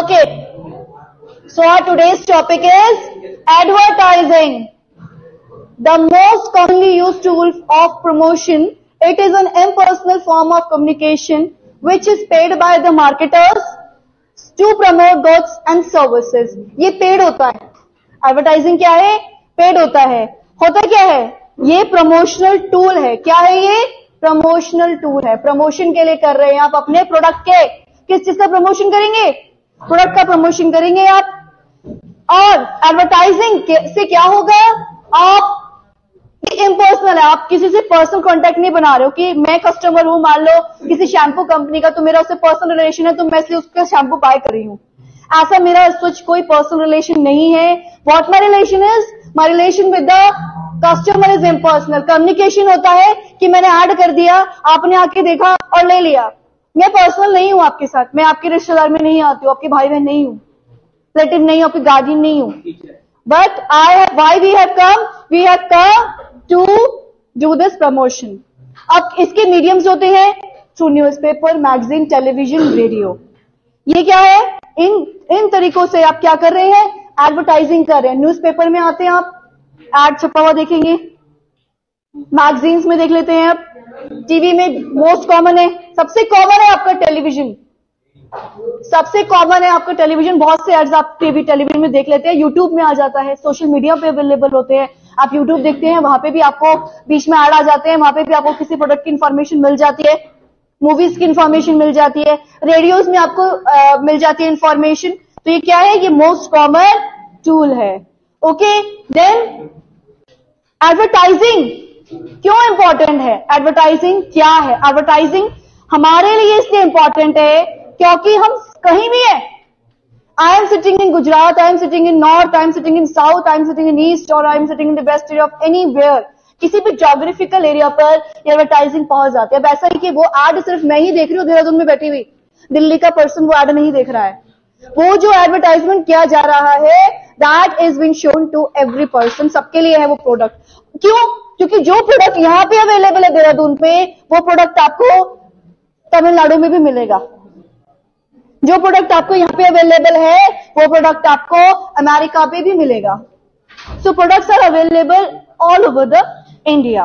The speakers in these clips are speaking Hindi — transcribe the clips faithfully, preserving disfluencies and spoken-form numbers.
Okay. So our today's topic is advertising. The most commonly used tool of promotion. It is an impersonal form of communication which is paid by the marketers to promote goods and services. ये पेड होता है. एडवर्टाइजिंग क्या है? पेड होता है. होता क्या है? ये प्रमोशनल टूल है. क्या है ये? प्रमोशनल टूल है. प्रमोशन के लिए कर रहे हैं आप अपने प्रोडक्ट के. किस चीज का प्रमोशन करेंगे? प्रोडक्ट का प्रमोशन करेंगे आप. और एडवर्टाइजिंग से क्या होगा? आप इम्पर्सनल है. आप किसी से पर्सनल कांटेक्ट नहीं बना रहे हो कि मैं कस्टमर हूं, मान लो किसी शैम्पू कंपनी का, तो मेरा उससे पर्सनल रिलेशन है, तो मैं इसलिए उसका शैम्पू बाय कर रही हूं. ऐसा मेरा सच कोई पर्सनल रिलेशन नहीं है. What my relation is? My relation with the customer is impersonal. Communication होता है कि मैंने ऐड कर दिया, आपने आके देखा और ले लिया. मैं पर्सनल नहीं हूं आपके साथ. मैं आपके रिश्तेदार में नहीं आती हूँ, आपके भाई बहन नहीं हूं, रिलेटिव नहीं हूं, आपकी गार्जियन नहीं हूं. But I have why we have come we have come to do this promotion. अब इसके मीडियम्स होते हैं through newspaper, magazine, television, radio. ये क्या है? इन इन तरीकों से आप क्या कर रहे हैं? एडवर्टाइजिंग कर रहे हैं. न्यूज़पेपर में आते हैं आप, एड छपा हुआ देखेंगे. मैगजीन्स में देख लेते हैं आप. टीवी में मोस्ट कॉमन है, सबसे कॉमन है आपका टेलीविजन. सबसे कॉमन है आपका टेलीविजन. बहुत से एड्स आप टीवी टेलीविजन में देख लेते हैं. यूट्यूब में आ जाता है, सोशल मीडिया पे अवेलेबल होते हैं. आप यूट्यूब देखते हैं, वहां पे भी आपको बीच में ऐड आ जाते हैं. वहां पे भी आपको किसी प्रोडक्ट की इंफॉर्मेशन मिल जाती है, मूवीज की इंफॉर्मेशन मिल जाती है, रेडियोज में आपको आ, मिल जाती है इंफॉर्मेशन. तो ये क्या है? ये मोस्ट कॉमन टूल है. ओके. देन एडवर्टाइजिंग क्यों इंपॉर्टेंट है? एडवर्टाइजिंग क्या है? एडवर्टाइजिंग हमारे लिए इसलिए इंपॉर्टेंट है क्योंकि हम कहीं भी है. I am sitting in Gujarat, I am sitting in north, I am sitting in south, I am sitting in east, और I am sitting in the west area of anywhere. किसी भी ज्योग्राफिकल एरिया पर एडवर्टाइजिंग पहुंच जाती है. अब ऐसा ही कि वो एड सिर्फ मैं ही देख रही हूँ देहरादून में बैठी हुई, दिल्ली का पर्सन वो एड नहीं देख रहा है. वो जो एडवर्टाइजमेंट किया जा रहा है, that is being shown to every person. सबके लिए है वो प्रोडक्ट. क्यों? क्योंकि जो प्रोडक्ट यहाँ पे अवेलेबल है देहरादून पे, वो प्रोडक्ट आपको तमिलनाडु में भी मिलेगा. जो प्रोडक्ट आपको यहाँ पे अवेलेबल है, वो प्रोडक्ट आपको अमेरिका पे भी मिलेगा. So products are available all over the India.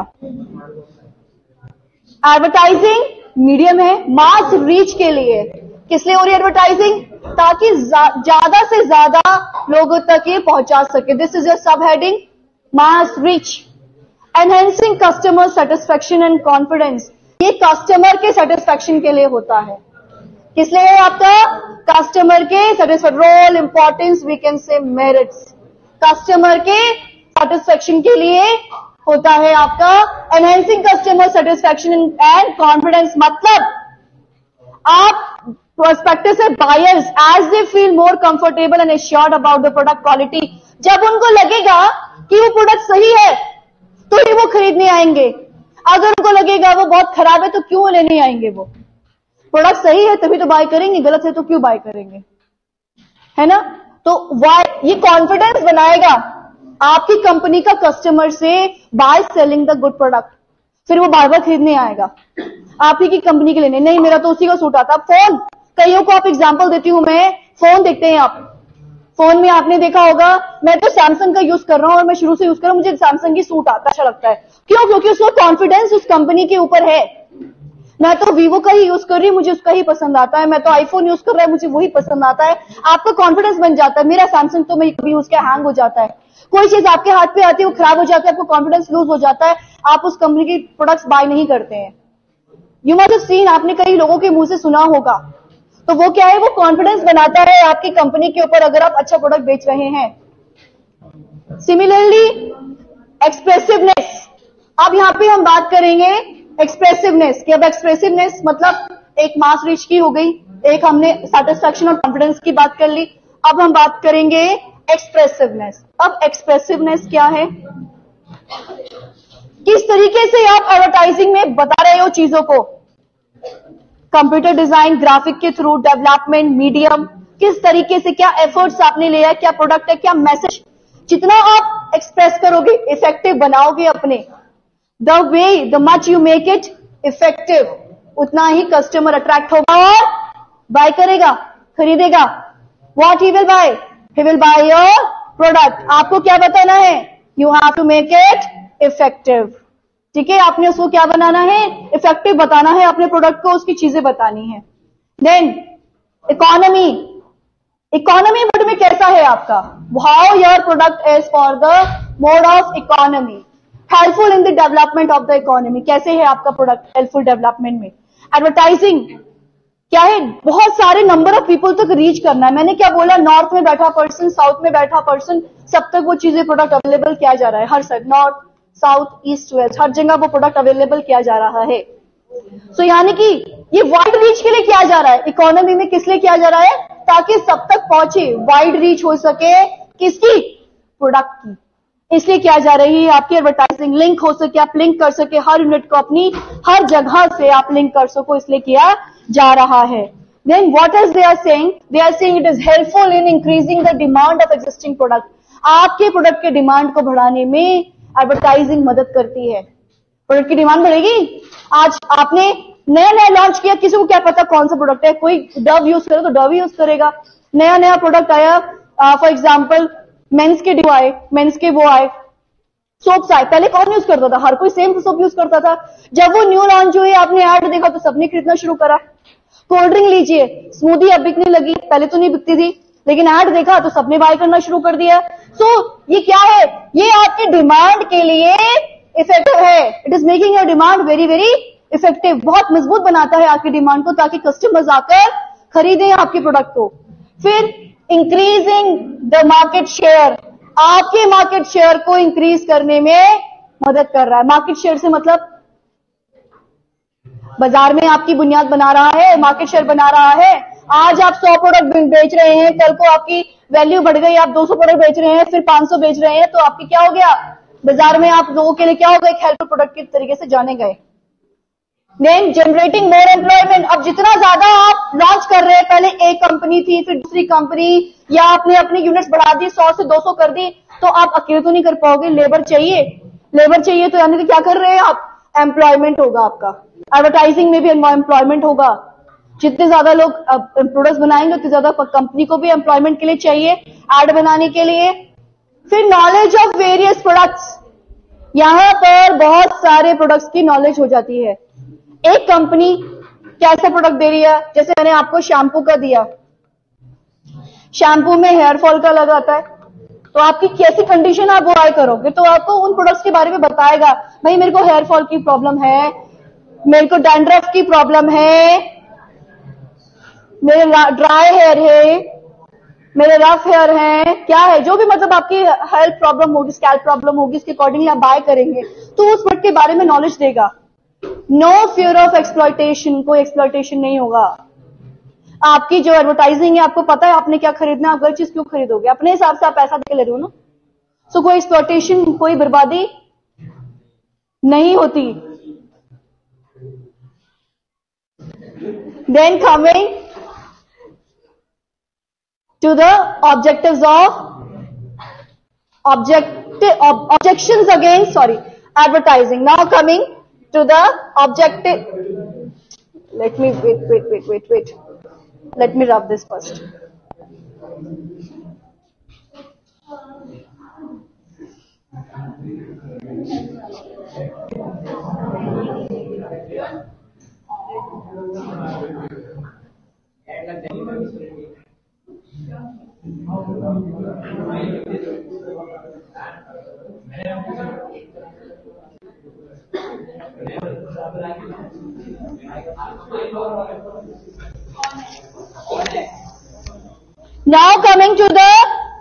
Advertising medium है मास रीच के लिए. किस लिए हो रही है एडवर्टाइजिंग? ताकि ज्यादा से ज्यादा लोगों तक ये पहुंचा सके. This is your sub heading, mass reach. Enhancing customer satisfaction and confidence. ये कस्टमर के सेटिस्फेक्शन के लिए होता है. किस लिए है आपका? कस्टमर के satisfaction. Role, importance, we can say merits. Customer के सेटिस्फेक्शन के लिए होता है आपका enhancing customer satisfaction and confidence. मतलब आप प्रोस्पेक्टिव से buyers as they feel more comfortable and assured about the product quality. जब उनको लगेगा कि वो प्रोडक्ट सही है तो ही वो खरीदने आएंगे. अगर उनको लगेगा वो बहुत खराब है तो क्यों लेने आएंगे? वो प्रोडक्ट सही है तभी तो बाय करेंगे, गलत है तो क्यों बाय करेंगे, है ना? तो वाई ये कॉन्फिडेंस बनाएगा आपकी कंपनी का कस्टमर से by selling the good product. फिर वो बार बार खरीदने आएगा आप ही की कंपनी के लिए. नहीं, मेरा तो उसी का सूट आता. फोन, कईयों को आप एग्जांपल देती हूं मैं. फोन देखते हैं आप, फोन में आपने देखा होगा, मैं तो सैमसंग का यूज कर रहा हूं और मैं शुरू से यूज कर रहा हूं, मुझे सैमसंग की सूट आता अच्छा लगता है. क्यों? क्योंकि उसका कॉन्फिडेंस उस कंपनी के ऊपर है. मैं तो वीवो का ही यूज कर रही हूँ, मुझे उसका ही पसंद आता है. मैं तो आईफोन यूज कर रहा है, मुझे वही पसंद आता है. आपका कॉन्फिडेंस बन जाता है. मेरा सैमसंग तो मैं कभी उसका हैंग हो जाता है. कोई चीज आपके हाथ पे आती है वो खराब हो जाता है, आपको कॉन्फिडेंस लूज हो जाता है, आप उस कंपनी की प्रोडक्ट्स बाय नहीं करते हैं. यू मस्ट हैव सीन, आपने कई लोगों के मुंह से सुना होगा. तो वो क्या है? वो कॉन्फिडेंस बनाता है आपकी कंपनी के ऊपर अगर आप अच्छा प्रोडक्ट बेच रहे हैं. Similarly expressiveness. अब यहां पे हम बात करेंगे एक्सप्रेसिवनेस की. अब एक्सप्रेसिवनेस मतलब एक मास रीच की हो गई, एक हमने सेटिस्फैक्शन और कॉन्फिडेंस की बात कर ली. अब हम बात करेंगे एक्सप्रेसिवनेस. अब एक्सप्रेसिवनेस क्या है? किस तरीके से आप एडवर्टाइजिंग में बता रहे हो चीजों को. कंप्यूटर डिजाइन, ग्राफिक के थ्रू, डेवलपमेंट, मीडियम, किस तरीके से, क्या एफर्ट्स आपने लिया, क्या प्रोडक्ट है, क्या मैसेज. जितना आप एक्सप्रेस करोगे, इफेक्टिव बनाओगे अपने, the way the much you make it effective, उतना ही कस्टमर अट्रैक्ट होगा और बाय करेगा, खरीदेगा. What he will buy? He will buy your product. आपको क्या बताना है? You have to make it effective. ठीक है, आपने उसको क्या बनाना है? इफेक्टिव बताना है अपने प्रोडक्ट को, उसकी चीजें बतानी है. Then economy. इकोनॉमी मोड में कैसा है आपका? How your product is for the mode of economy. Helpful in the development of the economy. कैसे है आपका प्रोडक्ट हेल्पफुल डेवलपमेंट में? एडवर्टाइजिंग क्या है? बहुत सारे नंबर ऑफ पीपल तक रीच करना है. मैंने क्या बोला? नॉर्थ में बैठा पर्सन, साउथ में बैठा पर्सन, सब तक वो चीजें प्रोडक्ट अवेलेबल किया जा रहा है. हर side, north south east west, हर जगह वो प्रोडक्ट अवेलेबल किया जा रहा है. सो so, यानी कि ये वाइड रीच के लिए किया जा रहा है. इकोनॉमी में किस लिए किया जा रहा है? ताकि सब तक पहुंचे, वाइड रीच हो सके. किसकी? प्रोडक्ट की. इसलिए किया जा रही है आपकी एडवर्टाइजिंग. लिंक हो सके, आप लिंक कर सके हर यूनिट को, अपनी हर जगह से आप लिंक कर सको, इसलिए किया जा रहा है. Then what is they are saying? They are saying it is helpful in increasing the demand of existing product. आपके प्रोडक्ट के डिमांड को बढ़ाने में एडवर्टाइजिंग मदद करती है. प्रोडक्ट की डिमांड बढ़ेगी. आज आपने नया नया लॉन्च किया, किसी को क्या पता कौन सा प्रोडक्ट है? कोई डव यूज करे तो डव यूज करेगा. नया नया प्रोडक्ट आया, फॉर एग्जाम्पल मेंस के डिओ आए, मेंस के वो आए, सोप्स आए. पहले कौन यूज करता था? हर कोई सेम सोप यूज करता था. जब वो न्यू लॉन्च हुए, आपने ऐड देखा तो सबने खरीदना शुरू करा. कोल्ड ड्रिंक लीजिए, स्मूदी अब बिकने लगी, पहले तो नहीं बिकती थी, लेकिन ऐड देखा तो सबने बाय करना शुरू कर दिया. सो so, ये क्या है? ये आपकी डिमांड के लिए इफेक्टिव है. It is making your demand very very effective. बहुत मजबूत बनाता है आपकी डिमांड को, ताकि कस्टमर्स आकर खरीदें आपके प्रोडक्ट को. फिर इंक्रीजिंग द मार्केट शेयर. आपके मार्केट शेयर को इंक्रीज करने में मदद कर रहा है. मार्केट शेयर से मतलब बाजार में आपकी बुनियाद बना रहा है, मार्केट शेयर बना रहा है. आज आप सौ प्रोडक्ट बेच रहे हैं, कल को आपकी वैल्यू बढ़ गई, आप दो सौ प्रोडक्ट बेच रहे हैं, फिर पांच सौ बेच रहे हैं, तो आपकी क्या हो गया? बाजार में आप लोगों के लिए क्या होगा? एक हेल्पफुल प्रोडक्ट के तरीके से जाने गए. Then generating more employment. अब जितना ज्यादा आप लॉन्च कर रहे हैं, पहले एक कंपनी थी, फिर दूसरी कंपनी, या आपने अपनी यूनिट्स बढ़ा दी, सौ से दो सौ कर दी, तो आप अकेले तो नहीं कर पाओगे. लेबर चाहिए. लेबर चाहिए तो यानी कि क्या कर रहे हैं आप? एम्प्लॉयमेंट होगा आपका. एडवर्टाइजिंग में भी एम्प्लॉयमेंट होगा. जितने ज्यादा लोग प्रोडक्ट्स बनाएंगे, उतने ज्यादा कंपनी को भी एम्प्लॉयमेंट के लिए चाहिए, एड बनाने के लिए. फिर नॉलेज ऑफ वेरियस प्रोडक्ट्स. यहां पर बहुत सारे प्रोडक्ट्स की नॉलेज हो जाती है. एक कंपनी कैसा प्रोडक्ट दे रही है? जैसे मैंने आपको शैम्पू का दिया, शैम्पू में हेयर फॉल का लगाता है, तो आपकी कैसी कंडीशन आप वो बाय करोगे, तो आपको उन प्रोडक्ट्स के बारे में बताएगा. भाई मेरे को हेयर फॉल की प्रॉब्लम है, मेरे को डैंड्रफ की प्रॉब्लम है, मेरे ड्राई हेयर है, मेरे रफ हेयर है, क्या है जो भी मतलब आपकी हेल्थ प्रॉब्लम होगी, स्कैल्प प्रॉब्लम होगी, इसके अकॉर्डिंगली आप बाय करेंगे, तो उस प्रोडक्ट के बारे में नॉलेज देगा. No fear of exploitation. कोई एक्सप्लॉयटेशन नहीं होगा. आपकी जो एडवर्टाइजिंग है, आपको पता है आपने क्या खरीदना है, आप हर चीज क्यों खरीदोगे? अपने हिसाब से आप पैसा देके ले रहे हो ना. सो so, कोई एक्सप्लॉयटेशन, कोई बर्बादी नहीं होती. Then coming to the objectives of objective ob, objections against sorry advertising. Now coming to the objective. Let me wait wait wait wait wait let me rub this first. Now coming to the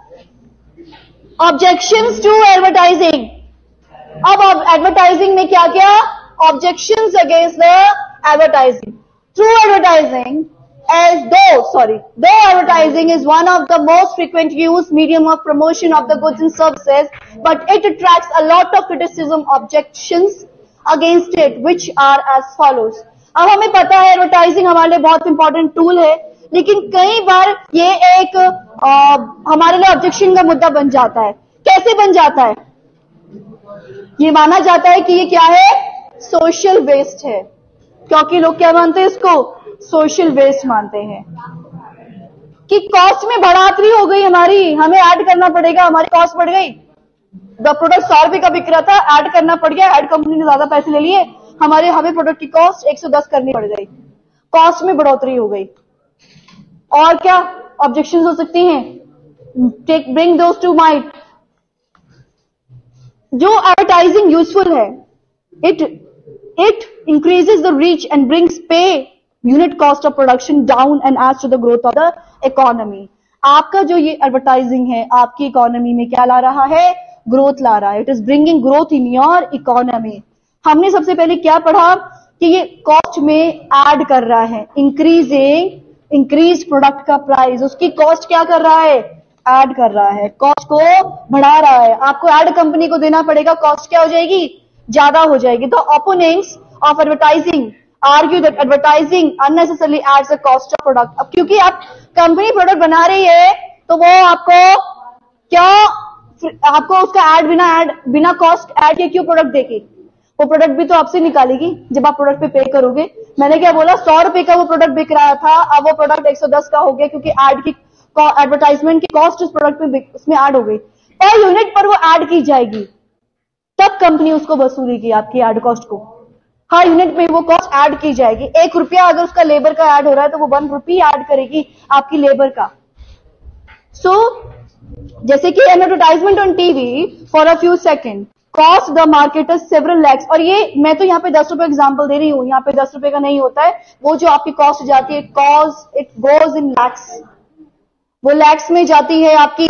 objections to advertising. अब एडवर्टाइजिंग में क्या क्या objections against the advertising. Through advertising as though sorry though advertising is one of the most frequent used medium of promotion of the goods and services, but it attracts a lot of criticism objections against it, which are as follows. अब हमें पता है एडवर्टाइजिंग हमारे लिए बहुत इंपॉर्टेंट टूल है, लेकिन कई बार ये एक आ, हमारे लिए ऑब्जेक्शन का मुद्दा बन जाता है. कैसे बन जाता है? ये माना जाता है कि ये क्या है? सोशल वेस्ट है. क्योंकि लोग क्या मानते हैं इसको? सोशल वेस्ट मानते हैं. कि कॉस्ट में बढ़ोतरी हो गई हमारी, हमें ऐड करना पड़ेगा, हमारी कॉस्ट बढ़ गई। द प्रोडक्ट सौ रुपए का बिक रहा था, ऐड करना पड़ गया, ऐड कंपनी ने ज्यादा पैसे ले लिए, हमारे हमें प्रोडक्ट की कॉस्ट एक सौ दस करनी पड़ गई, कॉस्ट में बढ़ोतरी हो गई। और क्या ऑब्जेक्शंस हो सकती हैं? Take bring those to mind. जो एडवर्टाइजिंग यूजफुल है, it it increases the reach and brings per unit cost of production down and adds to the growth of the economy. आपका जो ये एडवर्टाइजिंग है आपकी इकोनॉमी में क्या ला रहा है? ग्रोथ ला रहा है। It is bringing growth in your economy. हमने सबसे पहले क्या पढ़ा कि ये कॉस्ट में ऐड कर रहा है, इंक्रीजिंग इंक्रीज प्रोडक्ट का प्राइस, उसकी कॉस्ट क्या कर रहा है? ऐड कर रहा है, कॉस्ट को बढ़ा रहा है। आपको ऐड कंपनी को देना पड़ेगा, कॉस्ट क्या हो जाएगी? ज्यादा हो जाएगी। तो opponents of advertising argue that advertising unnecessarily adds the cost of product. अब क्योंकि आप कंपनी प्रोडक्ट बना रही है तो वो आपको क्या, आपको उसका ऐड बिना ऐड बिना कॉस्ट ऐड के क्यों प्रोडक्ट देगी? वो प्रोडक्ट भी तो आपसे निकालेगी जब आप प्रोडक्ट पे पे करोगे। मैंने क्या बोला, सौ रुपए का वो प्रोडक्ट बिक रहा था, अब वो प्रोडक्ट एक सौ दस का हो गया क्योंकि ऐड की एडवर्टाइजमेंट की कॉस्ट उस प्रोडक्ट में उसमें ऐड हो गई। पर यूनिट पर वो ऐड की जाएगी, तब कंपनी उसको वसूलेगी आपकी ऐड कॉस्ट को। हर यूनिट में वो कॉस्ट ऐड की जाएगी। एक रुपया अगर उसका लेबर का ऐड हो रहा है तो वो वन रुपी ऐड करेगी आपकी लेबर का। सो so, जैसे कि an advertisement on TV for a few second cost the marketers several lakhs. और ये मैं तो यहाँ पे दस रुपए एग्जाम्पल दे रही हूँ, यहाँ पे दस रुपए का नहीं होता है। वो जो आपकी कॉस्ट जाती है, cost it goes in lakhs, वो लैक्स में जाती है आपकी,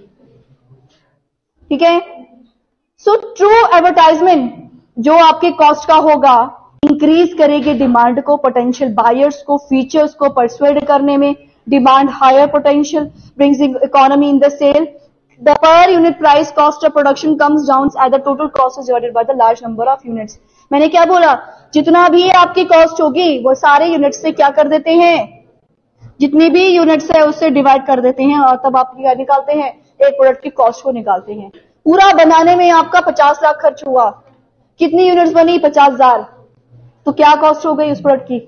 ठीक है। सो ट्रू एडवर्टाइजमेंट जो आपके कॉस्ट का होगा इंक्रीज करेगी डिमांड को, पोटेंशियल बायर्स को, फीचर्स को परसुएड करने में, demand higher potential brings economy in the sale. The per unit price cost of production comes down as the total cost is divided by the large number of units. मैंने क्या बोला, जितना भी आपकी कॉस्ट होगी वो सारे यूनिट से क्या कर देते हैं, जितनी भी यूनिट्स है उससे डिवाइड कर देते हैं और तब आप क्या निकालते हैं, एक प्रोडक्ट की कॉस्ट को निकालते हैं। पूरा बनाने में आपका पचास लाख खर्च हुआ, कितनी यूनिट्स बनी? पचास हजार। तो क्या कॉस्ट हो गई उस प्रोडक्ट की?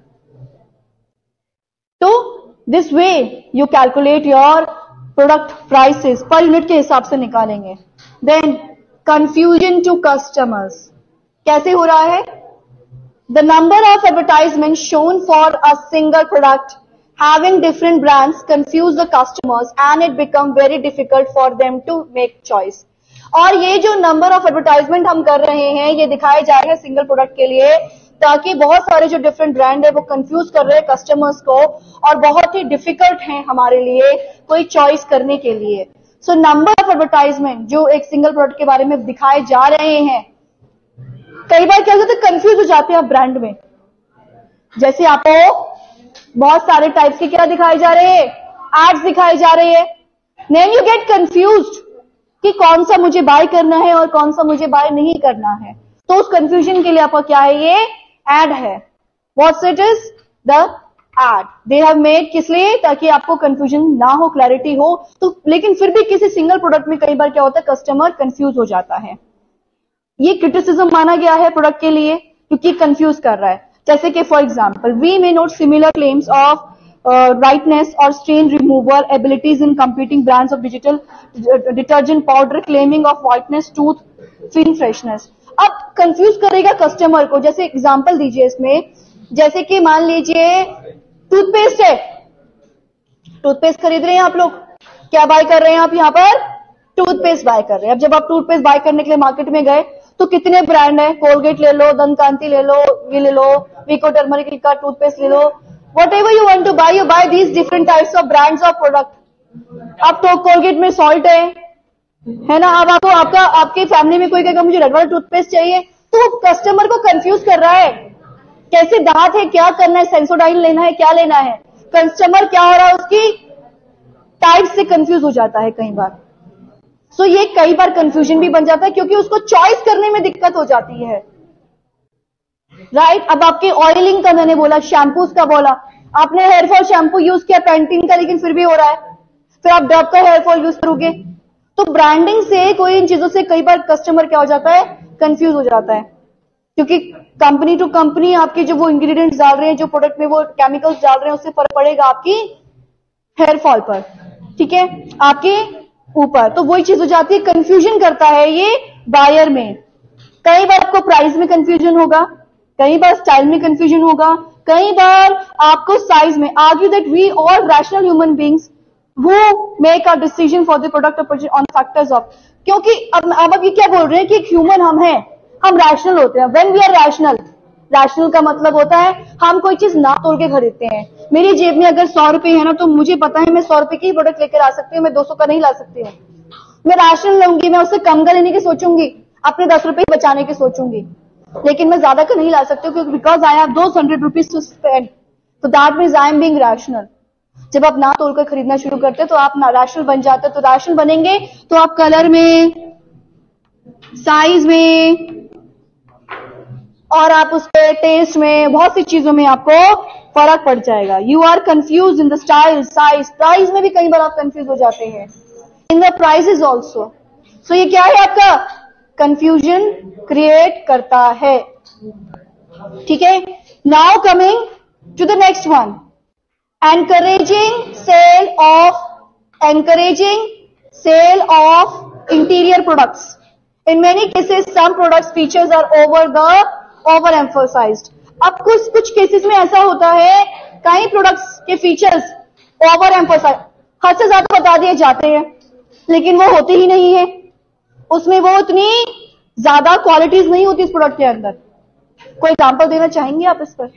तो this way you calculate your product prices, per unit के हिसाब से निकालेंगे। देन कंफ्यूजन टू कस्टमर्स कैसे हो रहा है? The number of advertisement shown for a single product having different brands confuse the customers and it become very difficult for them to make choice. और ये जो नंबर ऑफ एडवर्टाइजमेंट हम कर रहे हैं ये दिखाए जा रहे हैं सिंगल प्रोडक्ट के लिए, ताकि बहुत सारे जो डिफरेंट ब्रांड है वो कंफ्यूज कर रहे हैं कस्टमर्स को और बहुत ही डिफिकल्ट है हमारे लिए कोई चॉइस करने के लिए। सो नंबर ऑफ एडवर्टाइजमेंट जो एक सिंगल प्रोडक्ट के बारे में दिखाए जा रहे हैं, कई बार क्या होता है कंफ्यूज हो जाते हैं आप ब्रांड में। जैसे आपको बहुत सारे टाइप्स के क्या दिखाए जा रहे हैं, एड्स दिखाए जा रहे हैं, देन यू गेट कंफ्यूज्ड कि कौन सा मुझे बाय करना है और कौन सा मुझे बाय नहीं करना है। तो उस कंफ्यूजन के लिए आपका क्या है, ये एड है। What's it is? The ad they have made, किस लिए? ताकि आपको कंफ्यूजन ना हो, क्लैरिटी हो। तो लेकिन फिर भी किसी सिंगल प्रोडक्ट में कई बार क्या होता है कस्टमर कंफ्यूज हो जाता है। ये क्रिटिसिज्म माना गया है प्रोडक्ट के लिए क्योंकि कंफ्यूज कर रहा है। जैसे कि for example we may note similar claims of rightness और stain removal abilities in competing brands of digital detergent powder claiming of whiteness, tooth fin freshness. अब कंफ्यूज करेगा कस्टमर को। जैसे एग्जांपल दीजिए इसमें, जैसे कि मान लीजिए टूथपेस्ट है, टूथपेस्ट खरीद रहे हैं आप लोग, क्या बाय कर रहे हैं आप यहाँ पर? टूथपेस्ट बाय कर रहे हैं। अब जब आप टूथपेस्ट बाय करने के लिए मार्केट में गए तो कितने ब्रांड है, कोलगेट ले लो, दंतकांति ले लो, ये ले लो, विको टर्मरिक का टूथपेस्ट ले लो, whatever you want to buy, you buy these different types of brands of product. अब तो कोलगेट में सॉल्ट है है ना, अब आपको आपका आपकी फैमिली में कोई कहेगा मुझे रेड वाला टूथपेस्ट चाहिए, तो कस्टमर को कंफ्यूज कर रहा है कैसे दांत है, क्या करना है, सेंसोडाइन लेना है, क्या लेना है। कस्टमर क्या हो रहा है, उसकी टाइप से कंफ्यूज हो जाता है कई बार। सो so, ये कई बार कंफ्यूजन भी बन जाता है क्योंकि उसको चॉइस करने में दिक्कत हो जाती है, राइट right? अब आपके ऑयलिंग का मैंने बोला, शैम्पूज का बोला, आपने हेयर फॉल शैम्पू यूज किया पैंटीन का लेकिन फिर भी हो रहा है, फिर आप डव का हेयर फॉल यूज करोगे। तो ब्रांडिंग से कोई इन चीजों से कई बार कस्टमर क्या हो जाता है, कंफ्यूज हो जाता है क्योंकि कंपनी टू कंपनी आपके जो वो इंग्रेडिएंट्स डाल रहे हैं, जो प्रोडक्ट में वो केमिकल्स डाल रहे हैं, उससे फर्क पड़ेगा आपकी हेयर फॉल पर, ठीक है, आपके ऊपर। तो वही चीज हो जाती है, कंफ्यूजन करता है ये बायर में। कई बार आपको प्राइस में कंफ्यूजन होगा, कई बार स्टाइल में कंफ्यूजन होगा, कई बार आपको साइज में। Argue that we all rational human beings who make a decision for the product or purchase on factors of, क्योंकि अब अब अब ये क्या बोल रहे हैं कि एक ह्यूमन हम हैं, हम रैशनल होते हैं। When we are rational, rational का मतलब होता है हम कोई चीज ना तोड़ के खरीदते हैं। मेरी जेब में अगर सौ रुपए है ना, तो मुझे पता है मैं सौ रुपए की प्रोडक्ट लेकर आ सकती हूँ, मैं दो सौ का नहीं ला सकती हूँ। मैं रैशनल लूंगी, मैं उससे कम का लेने की सोचूंगी, अपने दस रुपए बचाने की सोचूंगी, लेकिन मैं ज्यादा का नहीं ला सकती हूँ, क्योंकि because I have those hundred rupees to spend, तो that means I am being rational. जब आप ना तोड़कर खरीदना शुरू करते हैं तो आप ना रैशनल बन जाते हैं। तो रैशनल बनेंगे तो आप कलर में, साइज में, और आप उसके टेस्ट में, बहुत सी चीजों में आपको फर्क पड़ जाएगा। You are confuse in the style, size, price में भी कई बार आप कंफ्यूज हो जाते हैं, in the prices also. So ये क्या है, आपका कंफ्यूजन क्रिएट करता है, ठीक है। Now coming to the next one, encouraging sale of encouraging sale of interior products. In many cases some products features are over the over emphasized. अब कुछ कुछ केसेस में ऐसा होता है, कई प्रोडक्ट्स के फीचर्स ओवर एम्फोसाइज, हद से ज्यादा बता दिए जाते हैं, लेकिन वो होते ही नहीं है, उसमें वो उतनी ज्यादा क्वालिटीज नहीं होती इस प्रोडक्ट के अंदर। कोई एग्जांपल देना चाहेंगे आप इस पर?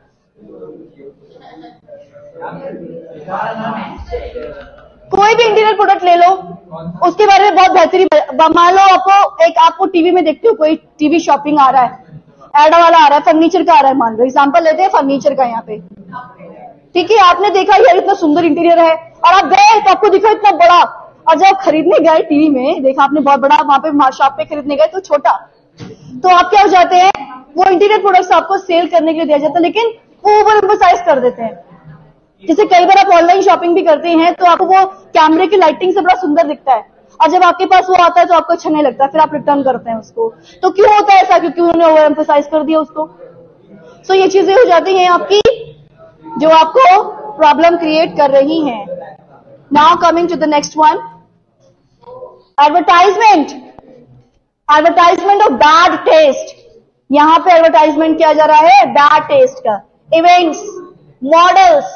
कोई भी इंटीरियर प्रोडक्ट ले लो, उसके बारे में बहुत बेहतरीन। मान लो आपको एक आपको टीवी में देखते हो, कोई टीवी शॉपिंग आ रहा है, एड वाला आ रहा है, फर्नीचर का आ रहा है, मान लो एग्जांपल लेते हैं फर्नीचर का यहाँ पे, ठीक है। आपने देखा यार इतना सुंदर इंटीरियर है, और आप गए तो आपको दिखा इतना बड़ा, और जब खरीदने गए टीवी में देखा आपने बहुत बड़ा, वहां पे शॉप पे खरीदने गए तो छोटा, तो आप क्या हो जाते हैं, वो इंटीरियर प्रोडक्ट्स आपको सेल करने के लिए दिया जाता है, लेकिन वो ओवर एम्फसाइज कर देते हैं। जैसे कई बार आप ऑनलाइन शॉपिंग भी करते हैं तो आपको वो कैमरे की लाइटिंग से बड़ा सुंदर दिखता है, और जब आपके पास वो आता है तो आपको अच्छा नहीं लगता, फिर आप रिटर्न करते हैं उसको। तो क्यों होता है ऐसा? क्योंकि उन्होंने ओवर एम्फसाइज कर दिया उसको। सो so, ये चीजें हो जाती हैं आपकी, जो आपको प्रॉब्लम क्रिएट कर रही हैं। Now coming to the next one, advertisement, advertisement of bad taste. यहां पे एडवर्टाइजमेंट किया जा रहा है बैड टेस्ट का। Events, models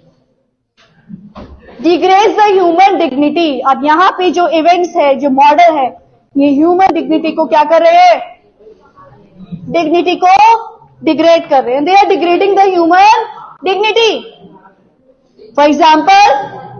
degrades the human dignity. अब यहां पे जो इवेंट्स है, जो मॉडल है, ये ह्यूमन डिग्निटी को क्या कर रहे हैं, डिग्निटी को डिग्रेड कर रहे हैं। They are degrading the human dignity. For example,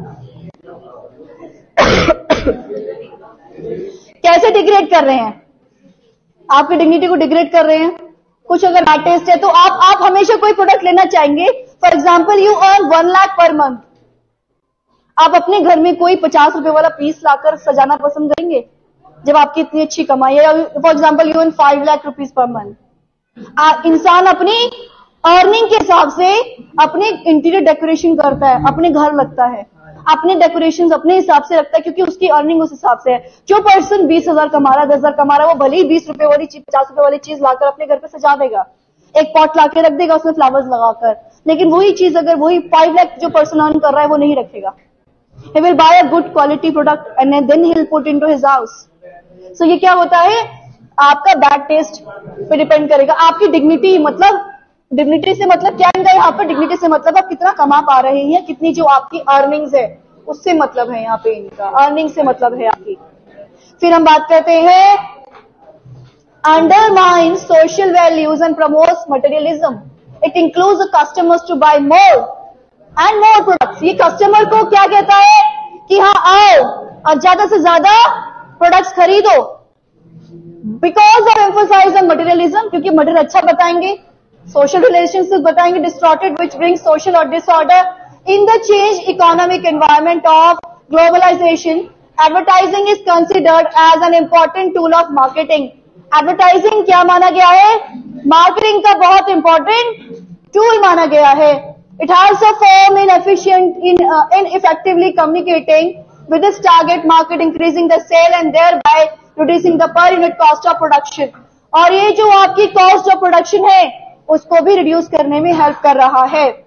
कैसे डिग्रेड कर रहे हैं, आपकी डिग्निटी को डिग्रेड कर रहे हैं। कुछ अगर बैड टेस्ट है तो आप आप हमेशा कोई प्रोडक्ट लेना चाहेंगे। For example, you earn one lakh per month, आप अपने घर में कोई पचास रुपए वाला पीस लाकर सजाना पसंद करेंगे जब आपकी इतनी अच्छी कमाई है? For example, you earn five lakh rupees per month. इंसान अपनी अर्निंग के हिसाब से अपने इंटीरियर डेकोरेशन करता है, अपने घर लगता है, अपने डेकोरेशन अपने हिसाब से रखता है, क्योंकि उसकी अर्निंग उस हिसाब से है। जो पर्सन बीस हजार कमा रहा है, दस हजार कमा रहा है, वो भले ही बीस रुपए वाली चीज, पचास रुपए वाली चीज लाकर अपने घर पे सजा देगा, एक पॉट लाके रख देगा उसमें फ्लावर्स लगाकर, लेकिन वही चीज अगर वही फाइव लाख जो पर्सन अर्न कर रहा है वो नहीं रखेगा। He will buy a good quality product and then he will put into his house. So ये क्या होता है, आपका बैड टेस्ट पे डिपेंड करेगा। आपकी डिग्निटी, मतलब डिग्निटी से मतलब क्या है यहाँ पर, डिग्निटी से मतलब आप कितना कमा पा रहे हैं, कितनी जो आपकी अर्निंग्स है उससे मतलब है यहाँ पे, इनका अर्निंग से मतलब है आपकी। फिर हम बात करते हैं undermine social values and promotes materialism. It includes the customers to buy more and more products. ये कस्टमर को क्या कहता है कि हाँ आओ और ज्यादा से ज्यादा प्रोडक्ट्स खरीदो, because of emphasize on materialism, क्योंकि मटेरियल अच्छा बताएंगे, सोशल रिलेशनशिप बताएंगे, डिस्टॉर्टेड विच ब्रिंग्स सोशल और disorder in the change economic environment of globalization. Advertising is considered as an important tool of marketing. Advertising क्या माना गया है, मार्केटिंग का बहुत इंपॉर्टेंट टूल माना गया है। It has a form in efficient in uh, in effectively communicating with its target market, increasing the sale and thereby reducing the per unit cost of production. और ये जो आपकी cost of production है उसको भी reduce करने में help कर रहा है।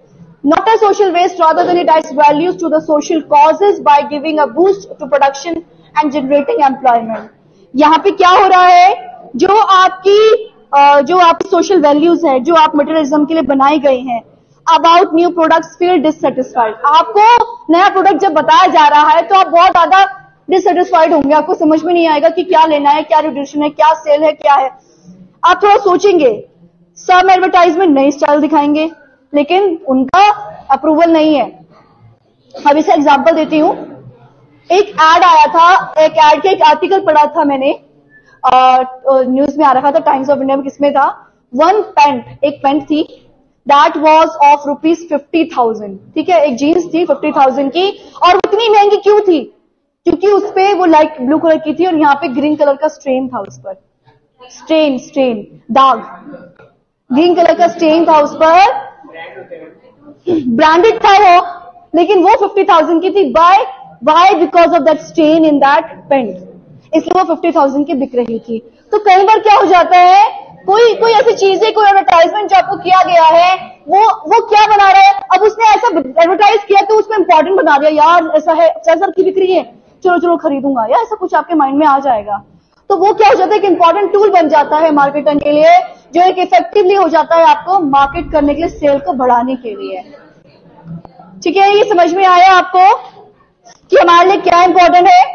not a social waste, rather than it adds values to the social causes by giving a boost to production and generating employment. यहाँ पे क्या हो रहा है, जो आपकी जो आपकी सोशल वैल्यूज है, जो आप मटेरियलिज्म के लिए बनाई गई हैं, about new products feel dissatisfied. आपको नया प्रोडक्ट जब बताया जा रहा है तो आप बहुत ज्यादा डिससेटिस्फाइड होंगे, आपको समझ में नहीं आएगा कि क्या लेना है, क्या रिड्यूशन है, क्या सेल है, क्या है. आप थोड़ा सोचेंगे. सब एडवर्टाइजमेंट नई स्टाइल दिखाएंगे लेकिन उनका अप्रूवल नहीं है. अब इसका एग्जांपल देती हूं. एक एड आया था, एक एड के एक आर्टिकल पढ़ा था मैंने, न्यूज में आ रखा था, टाइम्स ऑफ इंडिया में. किसमें था? वन पेंट, एक पेंट थी, that was of rupees fifty thousand. ठीक है, एक जीन्स थी फिफ्टी थाउजेंड की. और इतनी महंगी क्यों थी? क्योंकि उसपे वो लाइट ब्लू कलर की थी और यहाँ पे ग्रीन कलर का स्ट्रेन था उस पर. स्ट्रेन स्ट्रेन दाग, ग्रीन कलर का स्ट्रेन था उस पर. ब्रांडेड था वो, लेकिन वो फिफ्टी थाउजेंड की थी. By why? Because of that stain in that pant, इसलिए वो फिफ्टी थाउजेंड की बिक रही थी. तो कई बार क्या हो जाता है, कोई कोई ऐसी चीजें, कोई एडवर्टाइजमेंट जो आपको किया गया है, वो वो क्या बना रहा है. अब उसने ऐसा एडवर्टाइज किया तो उसमें इंपॉर्टेंट बना दिया, यार ऐसा है, सर की बिक्री है, चलो चलो खरीदूंगा, या ऐसा कुछ आपके माइंड में आ जाएगा. तो वो क्या हो जाता है कि इंपॉर्टेंट टूल बन जाता है मार्केटिंग के लिए, जो एक इफेक्टिवली हो जाता है आपको मार्केट करने के लिए, सेल को बढ़ाने के लिए. ठीक है, ये समझ में आया आपको कि हमारे लिए क्या इंपॉर्टेंट है.